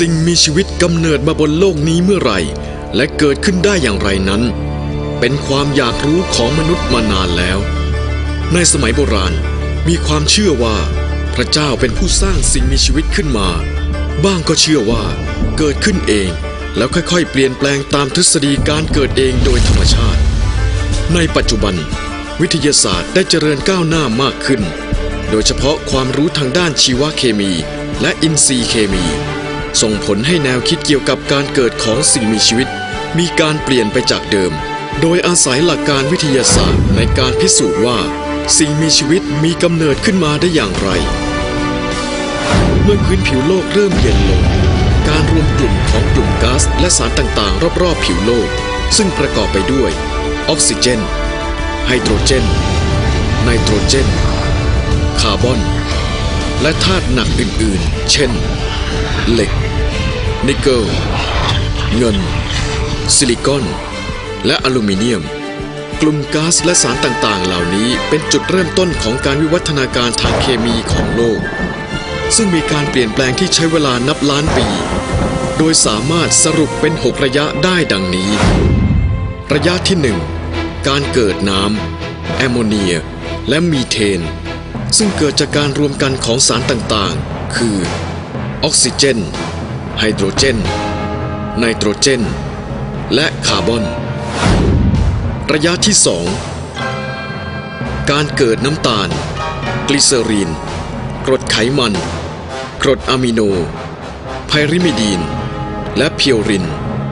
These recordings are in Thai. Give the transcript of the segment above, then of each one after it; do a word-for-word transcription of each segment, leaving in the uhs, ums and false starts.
สิ่งมีชีวิตกำเนิดมาบนโลกนี้เมื่อไหร่และเกิดขึ้นได้อย่างไรนั้นเป็นความอยากรู้ของมนุษย์มานานแล้วในสมัยโบราณมีความเชื่อว่าพระเจ้าเป็นผู้สร้างสิ่งมีชีวิตขึ้นมาบ้างก็เชื่อว่าเกิดขึ้นเองแล้วค่อยๆเปลี่ยนแปลงตามทฤษฎีการเกิดเองโดยธรรมชาติในปัจจุบันวิทยาศาสตร์ได้เจริญก้าวหน้ามากขึ้นโดยเฉพาะความรู้ทางด้านชีวเคมีและอินทรีย์เคมีส่งผลให้แนวคิดเกี่ยวกับการเกิดของสิ่งมีชีวิตมีการเปลี่ยนไปจากเดิมโดยอาศัยหลักการวิทยาศาสตร์ในการพิสูจน์ว่าสิ่งมีชีวิตมีกำเนิดขึ้นมาได้อย่างไรเมื่อพื้นผิวโลกเริ่มเย็นลงการรวมกลุ่มของกลุ่มก๊าซและสารต่างๆรอบๆผิวโลกซึ่งประกอบไปด้วยออกซิเจนไฮโดรเจนไนโตรเจนคาร์บอนและธาตุหนักอื่นๆเช่นเหล็กนิกเกิลเงินซิลิคอนและอลูมิเนียมกลุ่มก๊าซและสารต่างๆเหล่านี้เป็นจุดเริ่มต้นของการวิวัฒนาการทางเคมีของโลกซึ่งมีการเปลี่ยนแปลงที่ใช้เวลานับล้านปีโดยสามารถสรุปเป็นหกระยะได้ดังนี้ระยะที่หนึ่งการเกิดน้ำแอมโมเนียและมีเทนซึ่งเกิดจากการรวมกันของสารต่างๆคือออกซิเจนไฮโดรเจนไนโตรเจนและคาร์บอนระยะที่สองการเกิดน้ำตาลกลีเซอรีนกรดไขมันกรดอะมิโนไพริมิดีนและพิวริน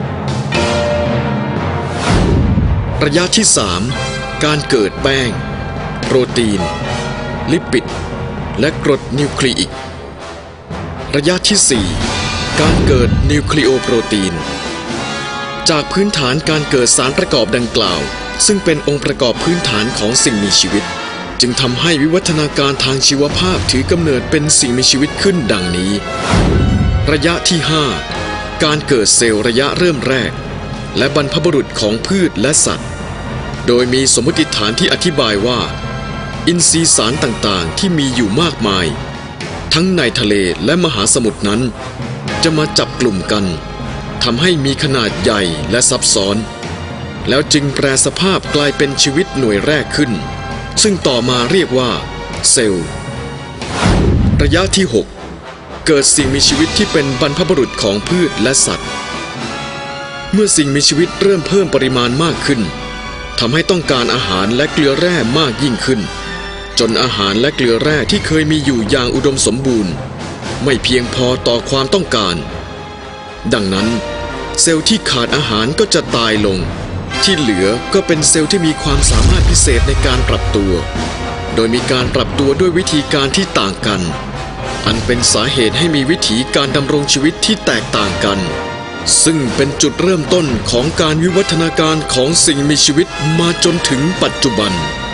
ระยะที่สามการเกิดแป้งโปรตีนลิปิดและกรดนิวคลีอิกระยะที่สี่การเกิดนิวคลีโอโปรตีนจากพื้นฐานการเกิดสารประกอบดังกล่าวซึ่งเป็นองค์ประกอบพื้นฐานของสิ่งมีชีวิตจึงทำให้วิวัฒนาการทางชีวภาพถือกำเนิดเป็นสิ่งมีชีวิตขึ้นดังนี้ระยะที่ห้าการเกิดเซลล์ระยะเริ่มแรกและบรรพบุรุษของพืชและสัตว์โดยมีสมมติฐานที่อธิบายว่าอินทรีย์สารต่างๆที่มีอยู่มากมายทั้งในทะเลและมหาสมุทรนั้นจะมาจับกลุ่มกันทำให้มีขนาดใหญ่และซับซ้อนแล้วจึงแปรสภาพกลายเป็นชีวิตหน่วยแรกขึ้นซึ่งต่อมาเรียกว่าเซลล์ระยะที่หกเกิดสิ่งมีชีวิตที่เป็นบรรพบุรุษของพืชและสัตว์เมื่อสิ่งมีชีวิตเริ่มเพิ่มปริมาณมากขึ้นทำให้ต้องการอาหารและเกลือแร่มากยิ่งขึ้นจนอาหารและเกลือแร่ที่เคยมีอยู่อย่างอุดมสมบูรณ์ไม่เพียงพอต่อความต้องการดังนั้นเซลล์ที่ขาดอาหารก็จะตายลงที่เหลือก็เป็นเซลล์ที่มีความสามารถพิเศษในการปรับตัวโดยมีการปรับตัวด้วยวิธีการที่ต่างกันอันเป็นสาเหตุให้มีวิถีการดำรงชีวิตที่แตกต่างกันซึ่งเป็นจุดเริ่มต้นของการวิวัฒนาการของสิ่งมีชีวิตมาจนถึงปัจจุบัน